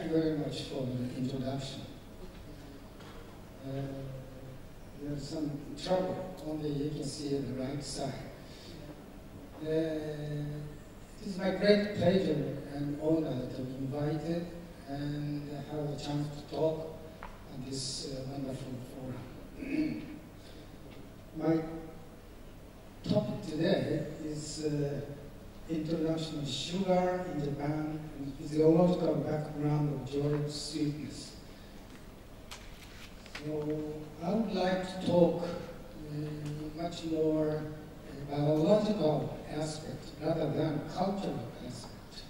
you very much for the introduction. There's some trouble, only you can see at the right side. It is my great pleasure and honor to be invited and have a chance to talk on this wonderful forum. My topic today is International Sugar in Japan and Physiological Background of Joy Sweetness. So I would like to talk much more biological aspect rather than cultural aspect.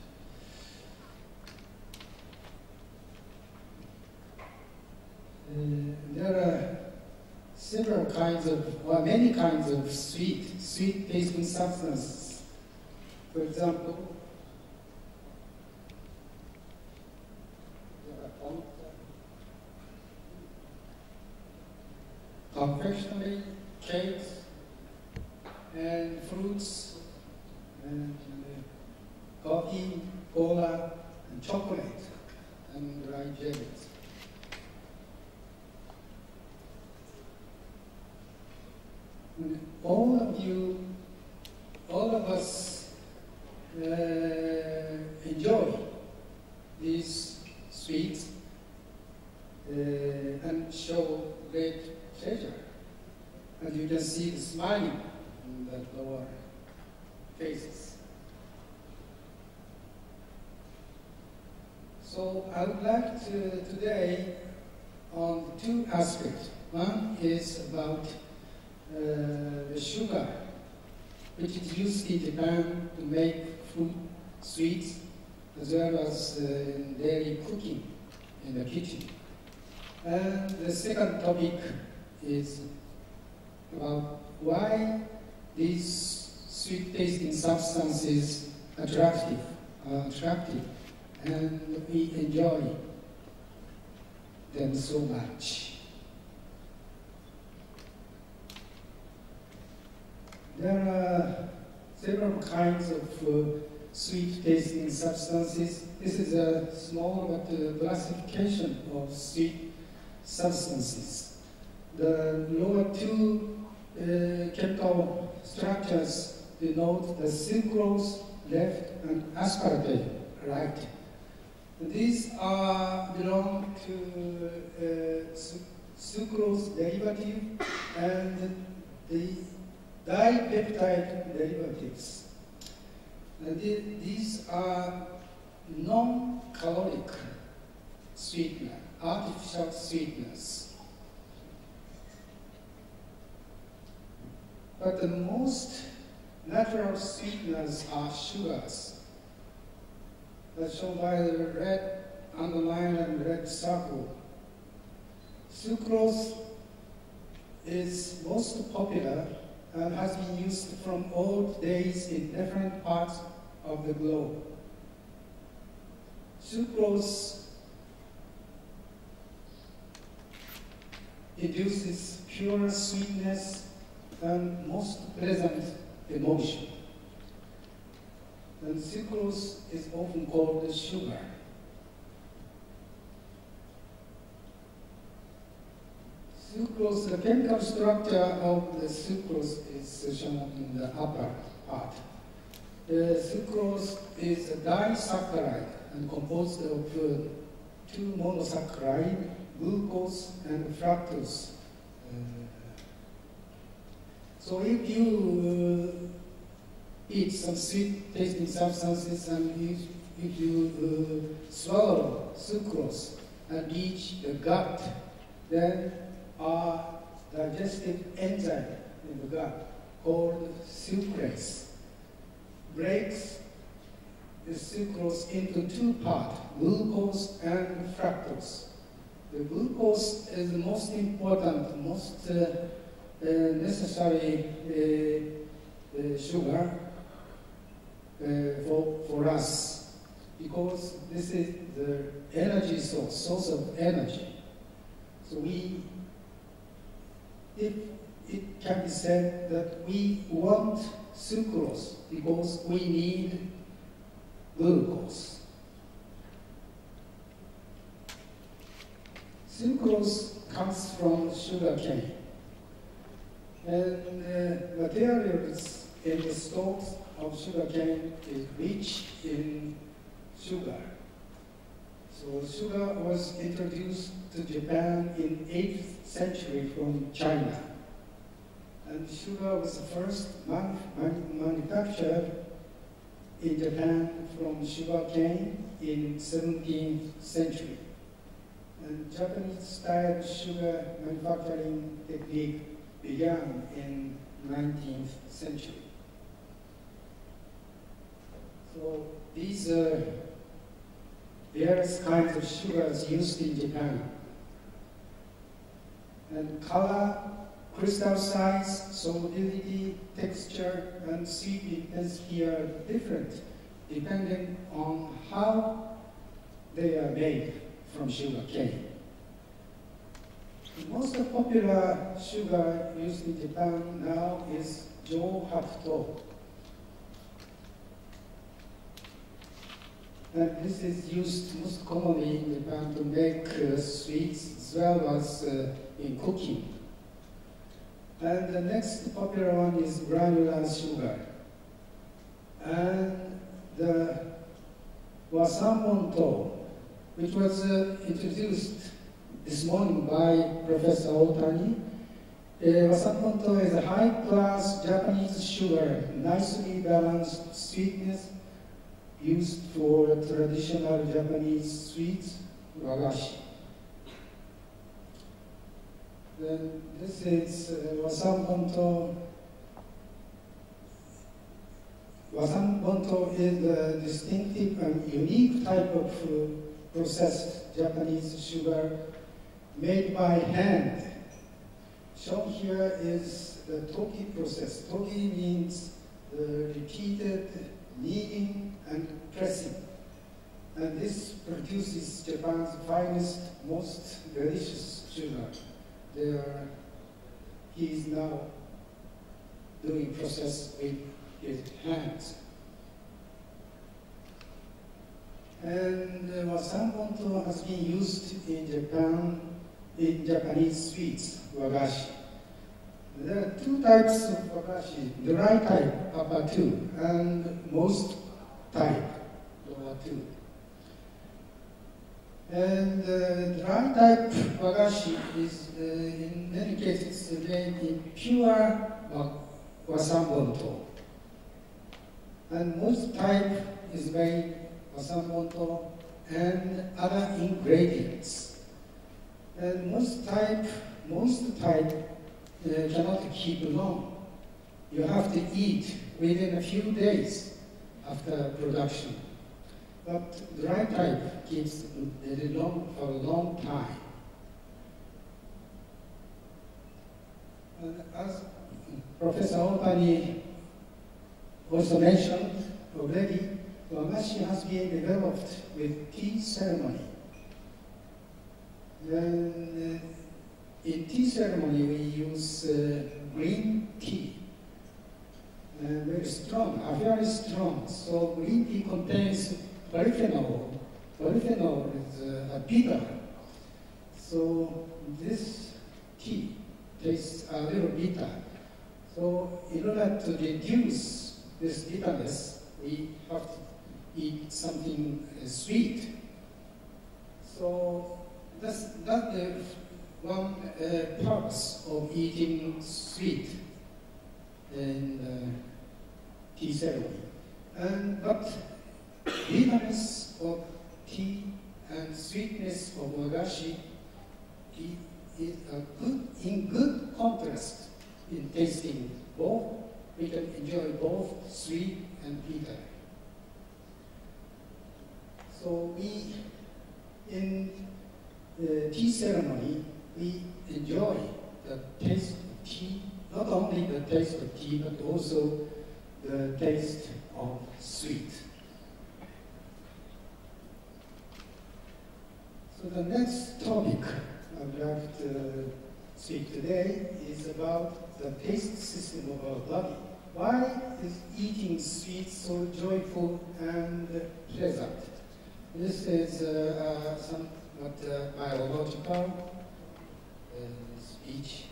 There are several kinds of, or many kinds of sweet tasting substances. For example, confectionery, cakes, and fruits, and coffee, cola, and chocolate, and dry jellies. And all of us enjoy these sweets and show great pleasure. And you can see the smiling in the lower faces. So I would like to today on two aspects. One is about the sugar, which is used in Japan to make food, sweets, as well as in daily cooking in the kitchen. And the second topic is about why these sweet-tasting substances are attractive, and we enjoy them so much. There are several kinds of sweet-tasting substances. This is a small classification of sweet substances. The lower two chemical structures denote the sucrose left and aspartame right. These belong to sucrose derivative and the dipeptide derivatives. And these are non-caloric sweetener, artificial sweeteners. But the most natural sweeteners are sugars. That's shown by the red underline and red circle. Sucrose is most popular and has been used from old days in different parts of the globe. Sucrose induces pure sweetness and most pleasant emotion. And sucrose is often called sugar. Sucrose, the chemical structure of the sucrose is shown in the upper part. The sucrose is a disaccharide and composed of two monosaccharides, glucose and fructose. So if you eat some sweet-tasting substances and if you swallow sucrose and reach the gut, then our digestive enzyme in the gut called sucrase breaks the sucrose into two parts, glucose and fructose. The glucose is the most important, most necessary sugar for us, because this is the energy source of energy. So it can be said that we want sucrose because we need glucose. sucrose comes from sugar cane. And materials in the stalks of sugar cane is rich in sugar. So sugar was introduced to Japan in 8th century from China. And sugar was the first manufactured in Japan from sugar cane in 17th century. And Japanese style sugar manufacturing technique began in 19th century. So these are various kinds of sugars used in Japan. And color, crystal size, solubility, texture, and sweet intensity are different depending on how they are made from sugar cane. The most popular sugar used in Japan now is Johakuto. And this is used most commonly in Japan to make sweets as well as in cooking. And the next popular one is granular sugar. And the Yamamoto, which was introduced this morning by Professor Otani. Yamamoto is a high-class Japanese sugar, nicely balanced sweetness used for traditional Japanese sweets, wagashi. Then this is Yamamoto. Yamamoto is a distinctive and unique type of processed Japanese sugar made by hand. Shown here is the toki process. Toki means the repeated kneading and pressing. And this produces Japan's finest, most delicious sugar. He is now doing process with his hands. And Yamamoto has been used in Japan, in Japanese sweets, wagashi. There are two types of wagashi, dry type, upper two, and most type, lower two. And dry type wagashi is, in many cases, made in pure Yamamoto. And most type is made Yamamoto and other ingredients. And most type cannot keep long. You have to eat within a few days after production. But dry type keeps very long for a long time. And as Professor Otani also mentioned already, wagashi has been developed with tea ceremony. And in tea ceremony, we use green tea. Very strong, very strong. So green tea contains polyphenol. Polyphenol is bitter. So this tea tastes a little bitter. So in order to reduce this bitterness, we have to eat something sweet. So that's the one purpose of eating sweet in tea ceremony. But bitterness of tea and sweetness of wagashi is in good contrast in tasting both. We can enjoy both sweet and bitter. So in the tea ceremony, we enjoy the taste of tea, not only the taste of tea, but also the taste of sweet. So the next topic I'd like to speak today is about the taste system of our body. Why is eating sweets so joyful and pleasant? This is some but biological speech.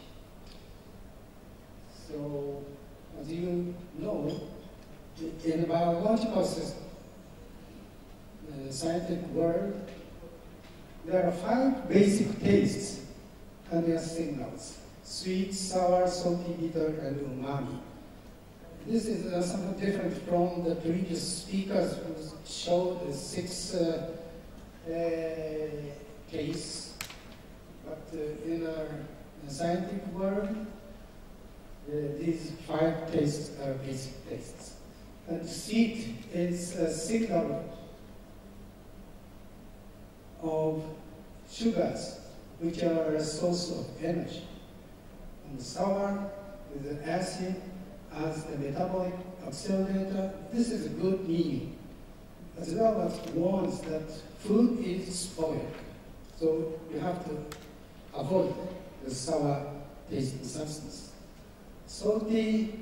So, as you know, in the biological system, scientific world, there are 5 basic tastes and their signals: sweet, sour, salty, bitter, and umami. This is somewhat different from the previous speakers who showed the 6 tastes. But in our scientific world, these 5 tastes are basic tastes. And sweet is a signal of sugars, which are a source of energy. And sour is an acid as the metabolic accelerator. This is a good meaning, as well as warns that food is spoiled. So you have to avoid the sour tasting substance. Salty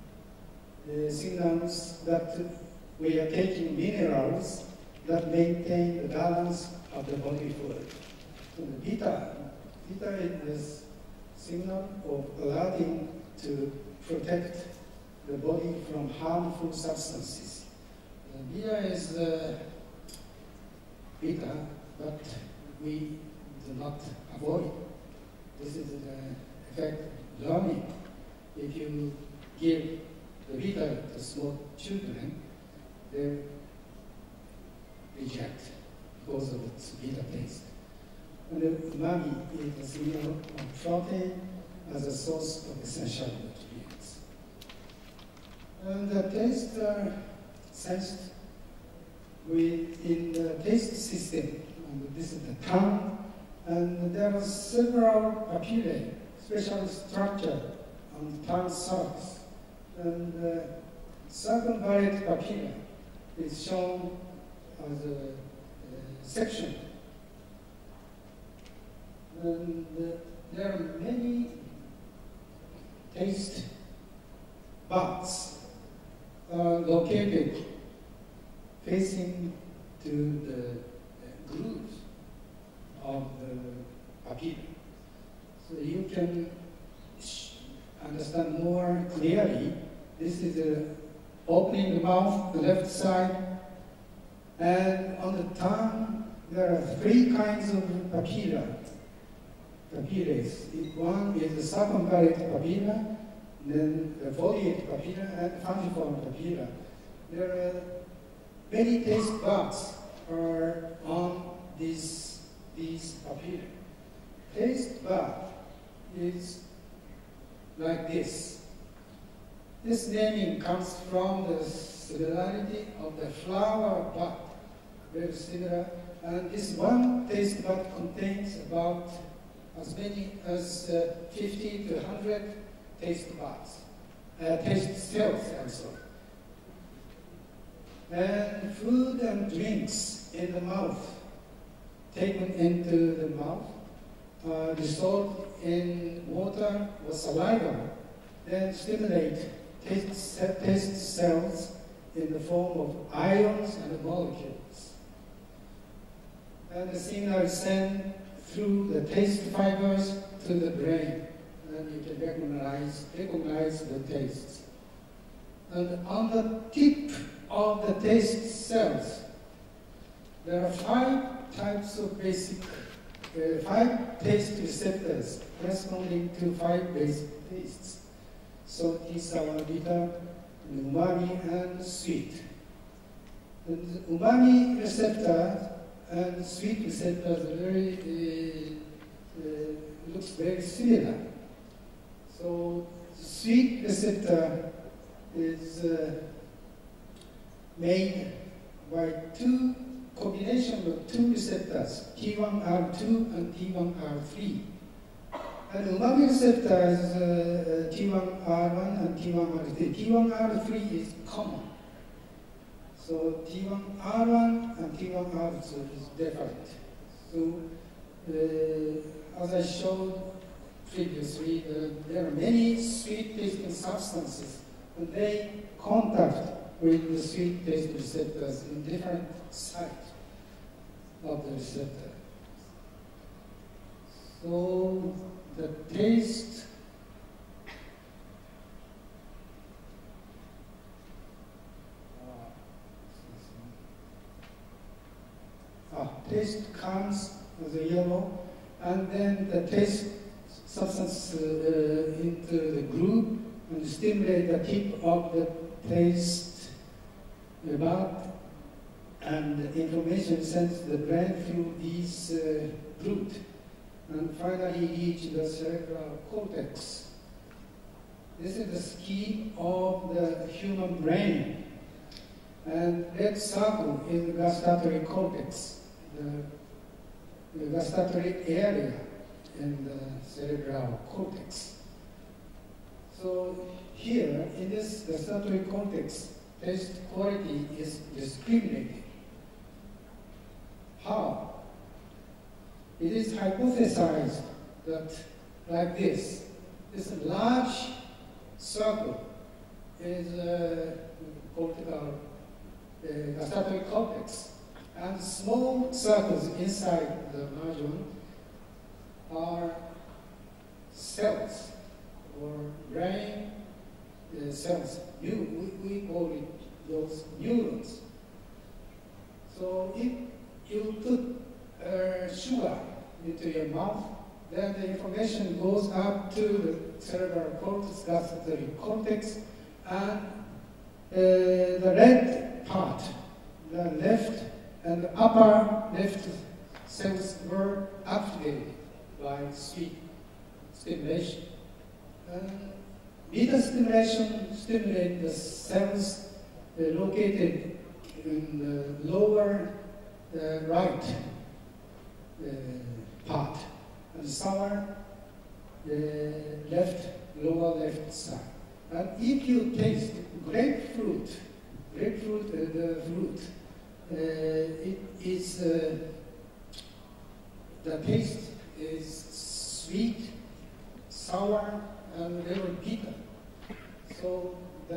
signals that we are taking minerals that maintain the balance of the body fluid. So the bitter is signal of alerting to protect the body from harmful substances. Beer is bitter, but we do not avoid. This is the effect of learning. If you give the bitter to small children, they reject because of its bitter taste. And the umami is a signal of protein as a source of essential nutrients. And the tastes are sensed in the taste system. And this is the tongue. And there are several papillae, special structure on the tongue surface. And circumvallate papilla is shown as a section. And there are many taste buds located facing to the grooves of the papilla. So you can understand more clearly. This is opening the mouth, the left side, and on the tongue there are 3 kinds of papillae. One is the circumvallate papilla, then the foliate papilla, and fungiform papilla. There are many taste buds are on these papillae. Taste bud is like this. This naming comes from the similarity of the flower bud, very similar. And this one taste bud contains about as many as 50 to 100 taste buds, taste cells also. And food and drinks in the mouth, taken into the mouth, dissolved in water or saliva, then stimulate taste cells in the form of ions and molecules. And the signal is sent through the taste fibers to the brain, and you can recognize the tastes. And on the tip of the taste cells, there are 5 types of basic, 5 taste receptors corresponding to 5 basic tastes: salty, sour, bitter, umami, and sweet. And the umami receptor and sweet receptors looks very similar. So the sweet receptor is made by combination of 2 receptors, T1R2 and T1R3. And umami receptor is T1R1 and T1R3. T1R3 is common. So T1R1 and T1R2 is different. So as I showed previously, there are many sweet tasting substances, and they contact with the sweet taste receptors in different sites of the receptor. So the taste taste comes as a yellow, and then the taste substance into the groove and stimulate the tip of the taste bud, and the information sends the brain through these route, and finally reach the cerebral cortex. This is the scheme of the human brain. And red circle is the gustatory cortex, the gustatory area in the cerebral cortex. So here, in this gustatory cortex, taste quality is discriminated. How? It is hypothesized that like this large circle is cortical gustatory cortex, and small circles inside the margin are cells or brain cells. We call it those neurons. So if you put sugar into your mouth, then the information goes up to the cerebral cortex, gustatory cortex, and the red part, the left and the upper left cells were activated by sweet stimulation. Beta stimulation stimulates the cells located in the lower right part, and sour lower left side. And if you taste grapefruit, the fruit, it is the taste is sweet, sour, and very bitter. So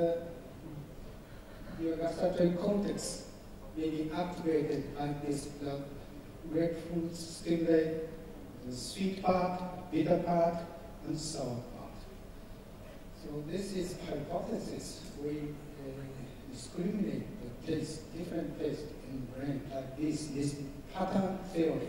your gustatory cortex may be activated like this. The grapefruit stimulate the sweet part, bitter part, and sour part. So this is hypothesis. We discriminate the taste, different taste in the brain like this pattern theory.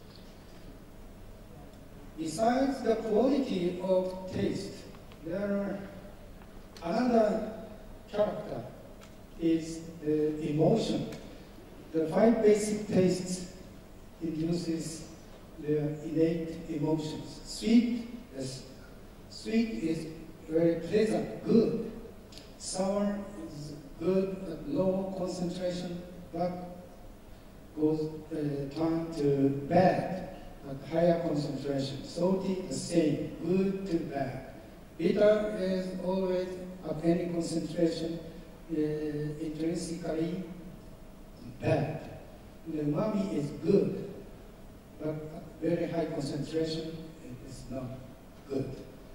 Besides the quality of taste, there are another character is the emotion. The 5 basic tastes induces the innate emotions. Sweet is very pleasant, good. Sour is good at low concentration, but goes turn to bad at higher concentration. Salty, the same, good to bad. Bitter is always at any concentration, intrinsically bad. The umami is good, but at very high concentration, it is not good.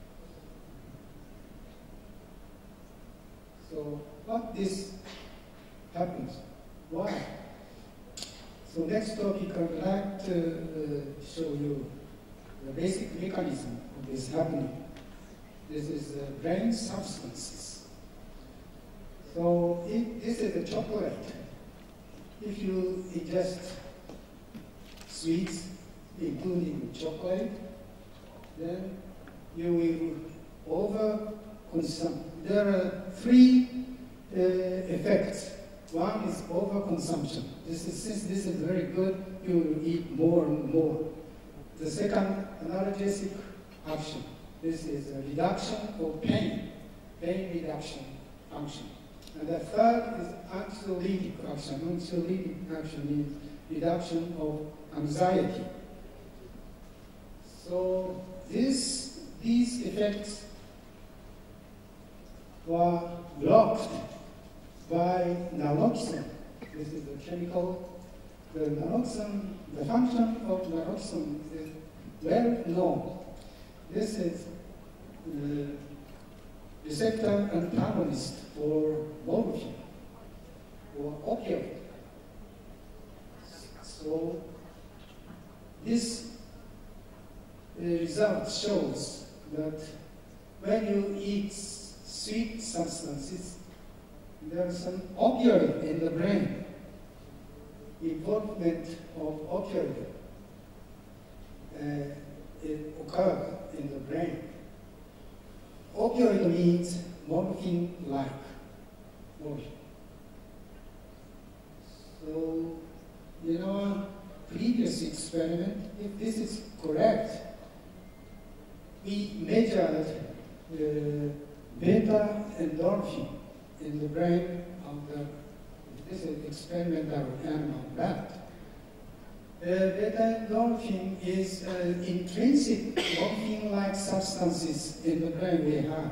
So what this happens? Why? So next topic, I would like to show you the basic mechanism of this happening. This is brain substances. So this is a chocolate. If you ingest sweets, including chocolate, then you will overconsume. There are 3 effects. One is overconsumption. Since this is very good, you will eat more and more. The second, analgesic action. This is a reduction of pain reduction function. And the third is anxiolytic action. Anxiolytic action means reduction of anxiety. So these effects were blocked by naloxone. This is a chemical. The naloxone, the function of naloxone is well known. This is the receptor antagonist for morphine or opioid. So this the result shows that when you eat sweet substances, there is some opioid in the brain, involvement of opioid. It occurs in the brain. Opioid means morphine-like morphine. So, in our previous experiment, if this is correct, we measured beta endorphin in the brain of this is experimental animal rat. Beta endorphin is intrinsic morphine-like substances in the brain we have.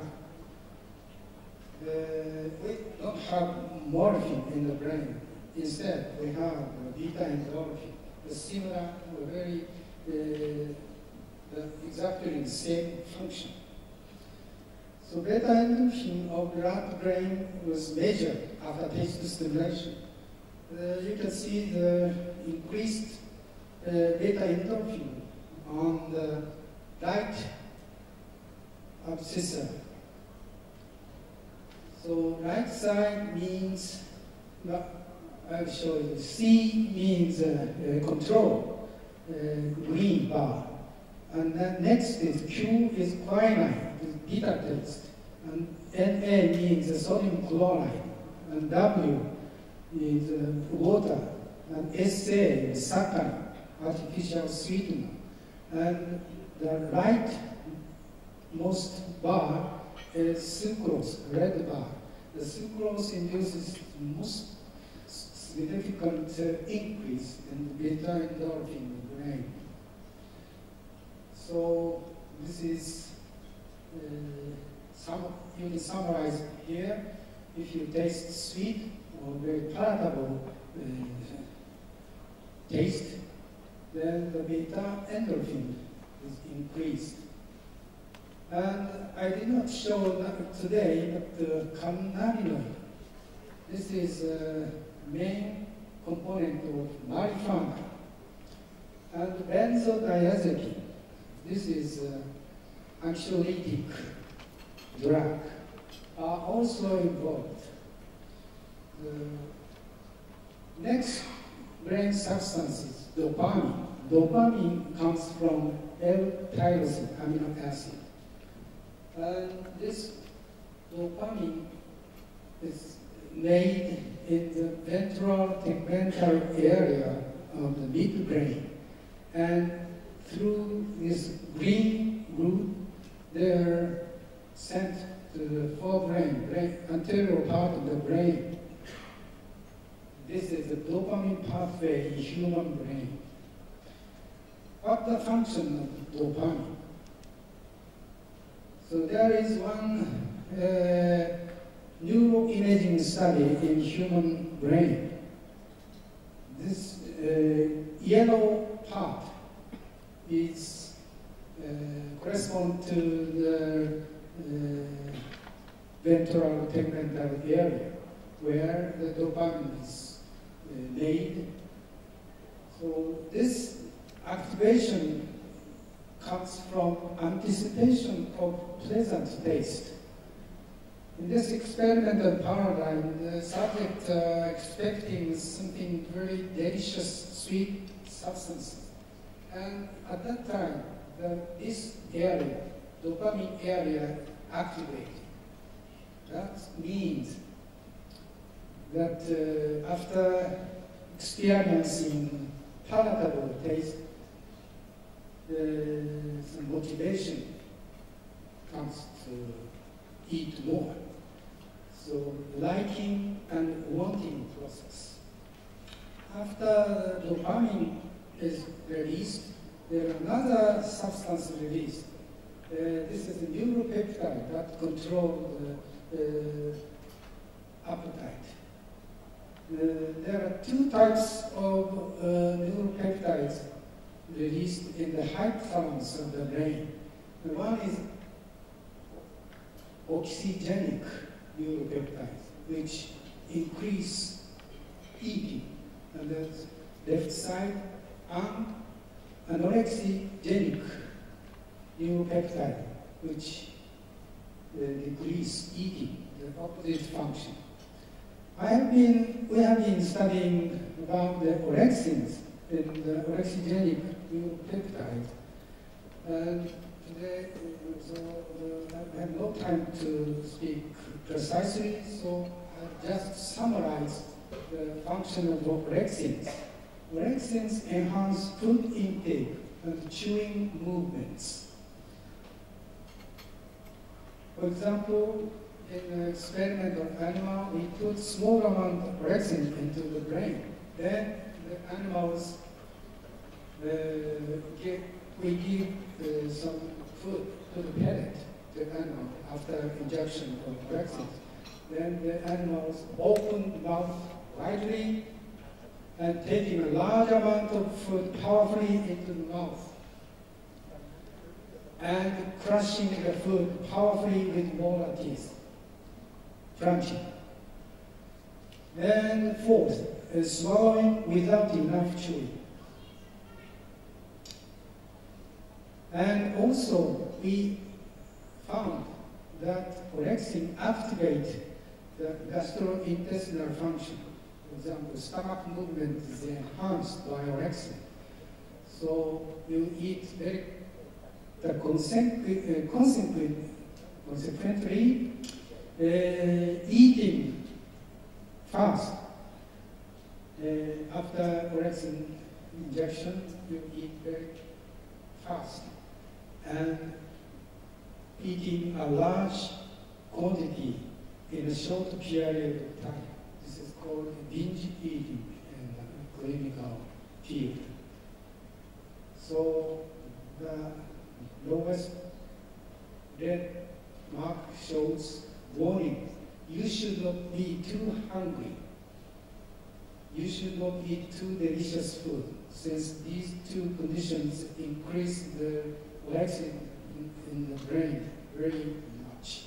We don't have morphine in the brain. Instead, we have beta endorphin, similar, very exactly the same function. So beta endorphin of the rat brain was measured after taste stimulation. You can see the increased beta endorphin on the right abscissa. So right side means, I'll show you. C means control, green bar. And then next is Q is quinine, is beta taste. And Na means sodium chloride. And W is water. And Sa is saccharine, artificial sweetener. And the rightmost bar is sucrose, red bar. The sucrose induces most significant increase in beta endorphin in the brain. So this is you can summarize here. If you taste sweet or very palatable taste, then the beta endorphin is increased. And I did not show that today, but the cannabinoid. This is main component of marijuana. And benzodiazepine, this is anxiolytic drug, are also involved. The next brain substances, dopamine. Dopamine comes from L-tyrosine amino acid. And this dopamine is made in the ventral tegmental area of the midbrain. And through this green route, they're sent to the forebrain, anterior part of the brain. This is the dopamine pathway in human brain. What's the function of dopamine? So there is one neuroimaging study in human brain. This yellow part is correspond to the ventral tegmental area where the dopamine is made. So this activation comes from anticipation of pleasant taste. In this experimental paradigm, the subject expecting something very delicious, sweet substance. And at that time, this area, dopamine area, activated. That means that after experiencing palatable taste, some motivation comes to eat more. So liking and wanting process. After dopamine is released, there is another substance released. This is a neuropeptide that controls the appetite. There are two types of neuropeptides released in the hypothalamus of the brain. One is oxygenic neuropeptides, which increase eating, and that's left side, and anorexigenic neuropeptide, which decrease eating, the opposite function. We have been studying about the orexins and the orexigenic neuropeptide. And today, I have no time to speak precisely, so I just summarize the function of orexins. Orexins enhance food intake and chewing movements. For example, in an experimental animal, we put small amount of orexin into the brain. Then the animals, we give some food to the pellet, the animal, after injection of orexin. Then the animals open mouth widely and taking a large amount of food powerfully into the mouth and crushing the food powerfully with molar teeth, crunching. Then fourth is swallowing without enough chewing. And also we found that orexin activate the gastrointestinal function. For example, stomach movement is enhanced by orexin. So you eat consequently, eating fast. After orexin injection, you eat very fast. And eating a large quantity in a short period of time. This is called binge eating in the clinical field. So the lowest red mark shows warning. You should not be too hungry. You should not eat too delicious food, since these two conditions increase the orexin in the brain very much.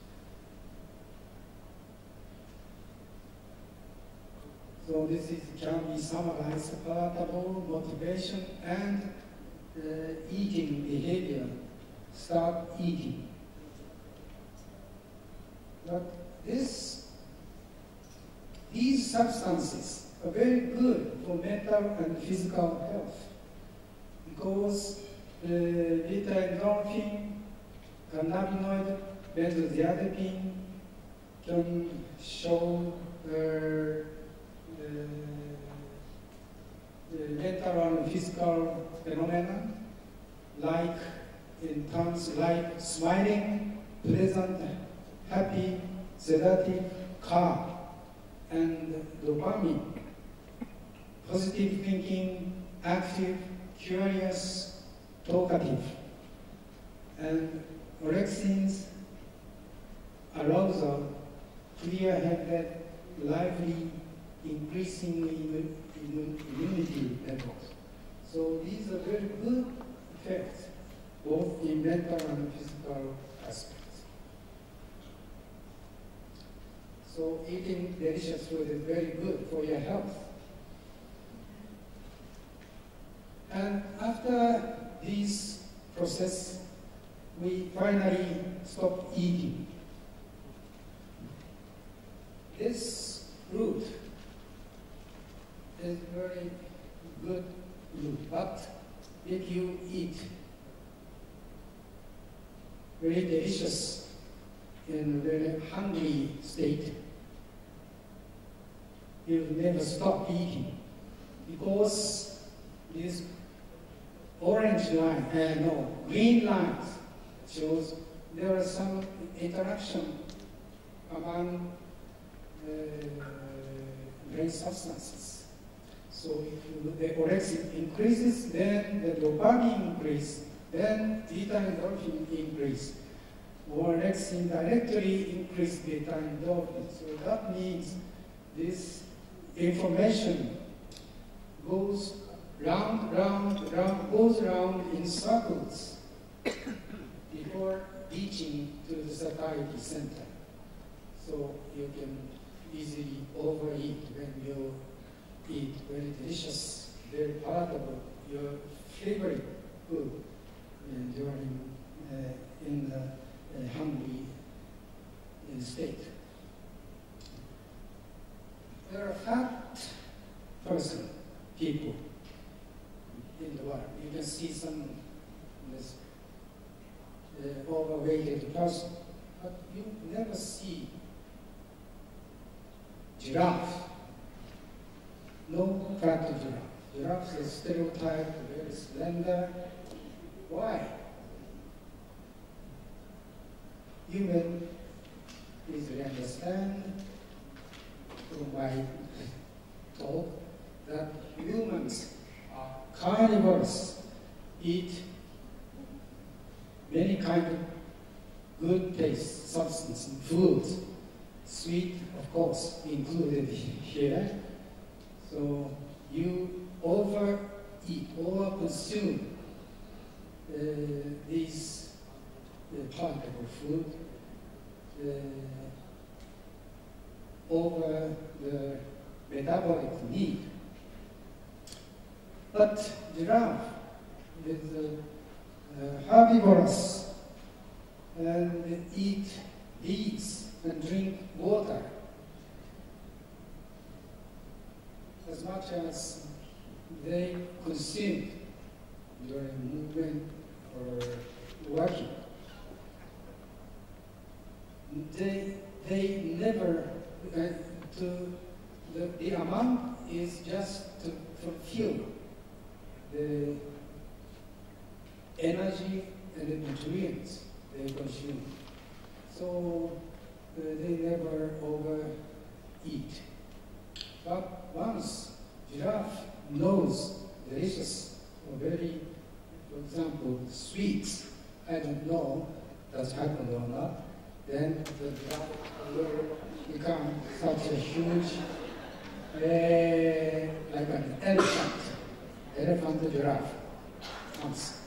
So this can be summarized: palatable, motivation, and eating behavior. Start eating. But these substances are very good for mental and physical health, because beta endorphin, cannabinoid, benzodiazepine can show the mental and physical phenomena, like in terms like smiling, pleasant, happy, sedative, calm, and dopamine, positive thinking, active, curious, talkative. And orexins arousal, clear-headed, lively, increasingly immunity levels. So these are very good effects, both in mental and physical aspects. So eating delicious food is very good for your health. And after this process, we finally stop eating. This route is very good route, but if you eat very delicious in a very hungry state, you'll never stop eating, because this orange line, green lines shows there are some interaction among brain substances. So if the orexin increases, then the dopamine increase, then beta endorphin increase. Orexin directly increase beta endorphin. So that means this information goes round, goes round in circles before reaching to the satiety center. So you can easily overeat when you eat very delicious, very palatable, your favorite food during in a hungry state. There are fat people in the world. You can see some this, overweighted person, but you never see giraffe. No fat giraffe. Giraffe is stereotyped, very slender. Why? Human, please understand from my talk that humans are carnivores, eat many kinds of good taste, substance, and foods. Sweet, of course, included here. So you overeat, overconsume these palatable food over the metabolic need. But giraffe is herbivorous and eat leaves and drink water as much as they consume during movement or working. They never, the amount is just to fulfill the energy and the nutrients they consume. So they never overeat. But once giraffe knows delicious or very, for example, sweets, I don't know that's happened or not, then the giraffe will become such a huge, like an elephant giraffe. Once.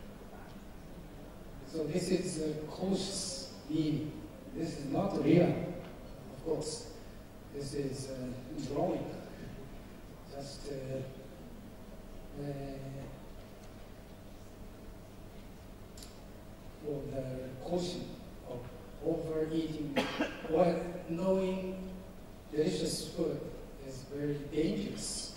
So this is a cautious meaning. This is not real, of course. This is drawing, just for the caution of overeating. While knowing delicious food is very dangerous.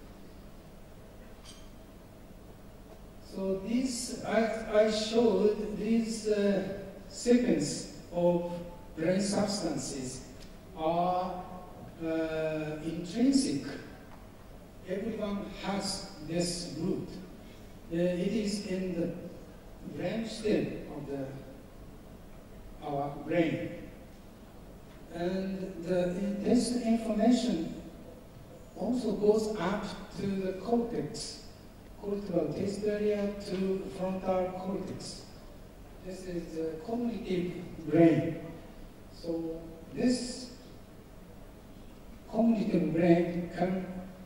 So this, I showed this sequence of brain substances are intrinsic. Everyone has this root. It is in the brain stem of our brain. And this information also goes up to the cortex, cortical taste area to frontal cortex. This is the cognitive brain. So this cognitive brain can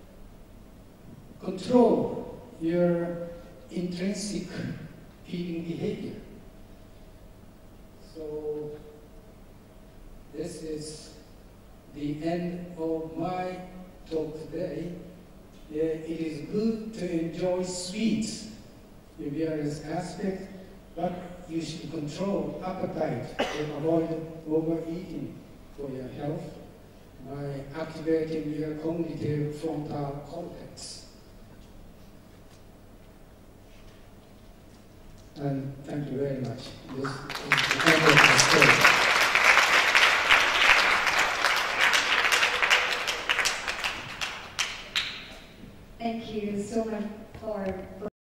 control your intrinsic feeding behavior. So this is the end of my talk today. It is good to enjoy sweets in various aspects, but you should control appetite and avoid overeating for your health by activating your cognitive frontal cortex. And thank you very much. This is the end of the story. Thank you so much for